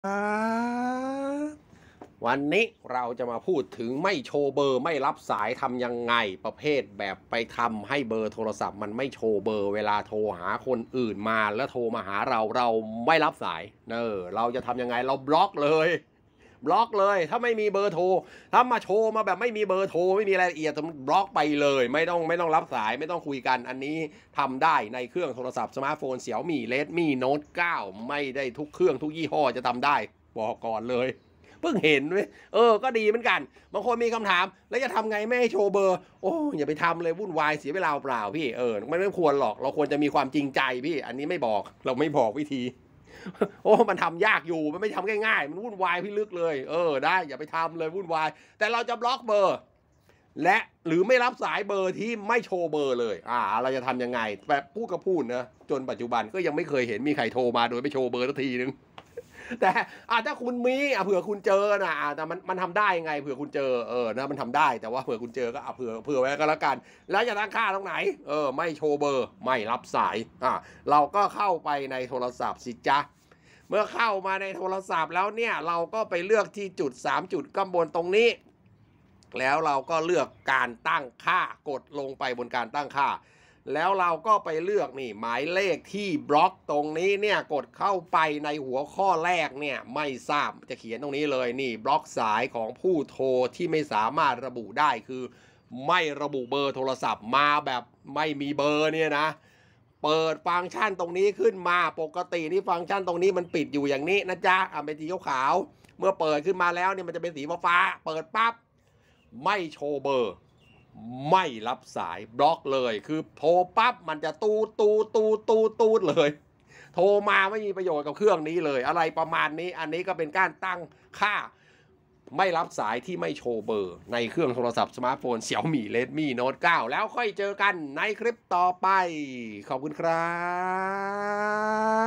วันนี้เราจะมาพูดถึงไม่โชว์เบอร์ไม่รับสายทำยังไงประเภทแบบไปทำให้เบอร์โทรศัพท์มันไม่โชว์เบอร์เวลาโทรหาคนอื่นมาแล้วโทรมาหาเราไม่รับสายเราจะทำยังไงเราบล็อกเลยบล็อกเลยถ้าไม่มีเบอร์โทรถ้ามาโชว์มาแบบไม่มีเบอร์โทรไม่มีรายละเอียดบล็อกไปเลยไม่ต้องรับสายไม่ต้องคุยกันอันนี้ทำได้ในเครื่องโทรศัพท์สมาร์ทโฟน Xiaomi Redmi Note 9ไม่ได้ทุกเครื่องทุกยี่ห้อจะทำได้บอกก่อนเลยเพิ่งเห็นเว้ยก็ดีเหมือนกันบางคนมีคำถามแล้วจะทำไงไม่ให้โชว์เบอร์โอ้อย่าไปทำเลยวุ่นวายเสียเวลาเปล่าพี่ไม่ควรหรอกเราควรจะมีความจริงใจพี่อันนี้ไม่บอกเราไม่บอกวิธีโอ้มันทำยากอยู่มันไม่ทำง่ายๆมันวุ่นวายพี่ลึกเลยได้อย่าไปทำเลยวุ่นวายแต่เราจะบล็อกเบอร์และหรือไม่รับสายเบอร์ที่ไม่โชว์เบอร์เลยเราจะทำยังไงแบบพูดก็พูดนะจนปัจจุบันก็ยังไม่เคยเห็นมีใครโทรมาโดยไม่โชว์เบอร์สักทีนึงแต่ถ้าคุณมีเผื่อคุณเจอนะแต่มันทำได้ยังไงเผื่อคุณเจอนะมันทำได้แต่ว่าเผื่อคุณเจอก็เผื่อไว้ก็แล้วกันแล้วจะตั้งค่าตรงไหนไม่โชว์เบอร์ไม่รับสายเราก็เข้าไปในโทรศัพท์สิจ๊ะเมื่อเข้ามาในโทรศัพท์แล้วเนี่ยเราก็ไปเลือกที่จุด3จุดข้างบนตรงนี้แล้วเราก็เลือกการตั้งค่ากดลงไปบนการตั้งค่าแล้วเราก็ไปเลือกนี่หมายเลขที่บล็อกตรงนี้เนี่ยกดเข้าไปในหัวข้อแรกเนี่ยไม่ทราบจะเขียนตรงนี้เลยนี่บล็อกสายของผู้โทรที่ไม่สามารถระบุได้คือไม่ระบุเบอร์โทรศัพท์มาแบบไม่มีเบอร์เนี่ยนะเปิดฟังก์ชันตรงนี้ขึ้นมาปกตินี่ฟังก์ชันตรงนี้มันปิดอยู่อย่างนี้นะจ๊ะเป็นสีขาวๆเมื่อเปิดขึ้นมาแล้วเนี่ยมันจะเป็นสีฟ้าเปิดปั๊บไม่โชว์เบอร์ไม่รับสายบล็อกเลยคือโทรปั๊บมันจะตูดเลยโทรมาไม่มีประโยชน์กับเครื่องนี้เลยอะไรประมาณนี้อันนี้ก็เป็นการตั้งค่าไม่รับสายที่ไม่โชว์เบอร์ในเครื่องโทรศัพท์สมาร์ทโฟน Xiaomi Redmi Note 9แล้วค่อยเจอกันในคลิปต่อไปขอบคุณครับ